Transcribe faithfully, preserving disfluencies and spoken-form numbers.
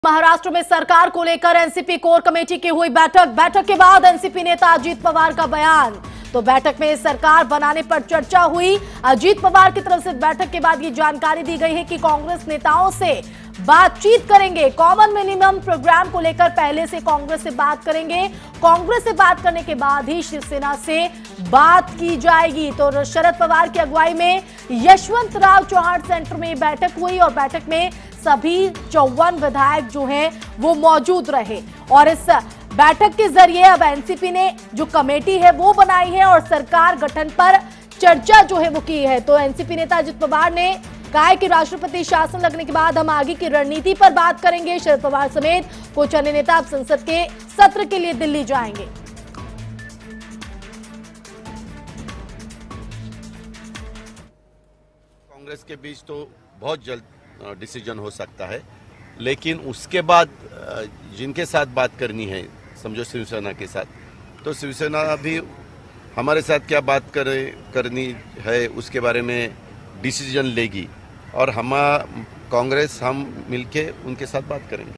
महाराष्ट्र में सरकार को लेकर एनसीपी कोर कमेटी की हुई बैठक। बैठक के बाद एनसीपी नेता अजीत पवार का बयान। तो बैठक में सरकार बनाने पर चर्चा हुई। अजीत पवार की तरफ से बैठक के बाद ये जानकारी दी गई है कि कांग्रेस नेताओं से बातचीत करेंगे। कॉमन मिनिमम प्रोग्राम को लेकर पहले से कांग्रेस से बात करेंगे। कांग्रेस से बात करने के बाद ही शिवसेना से बात की जाएगी। तो शरद पवार की अगुवाई में यशवंत राव चौहान सेंटर में बैठक हुई और बैठक में सभी चौवन विधायक जो हैं वो मौजूद रहे। और इस बैठक के जरिए अब एनसीपी ने जो कमेटी है वो बनाई है और सरकार गठन पर चर्चा जो है वो की है। तो एनसीपी नेता अजित पवार ने कहा है कि राष्ट्रपति शासन लगने के बाद हम आगे की रणनीति पर बात करेंगे। शरद पवार समेत कुछ अन्य नेता अब संसद के सत्र के लिए दिल्ली जाएंगे। कांग्रेस के बीच तो बहुत जल्द डिसीजन हो सकता है, लेकिन उसके बाद जिनके साथ बात करनी है, समझो शिवसेना के साथ, तो शिवसेना भी हमारे साथ क्या बात करे करनी है उसके बारे में डिसीजन लेगी और हम कांग्रेस हम मिलके उनके साथ बात करेंगे।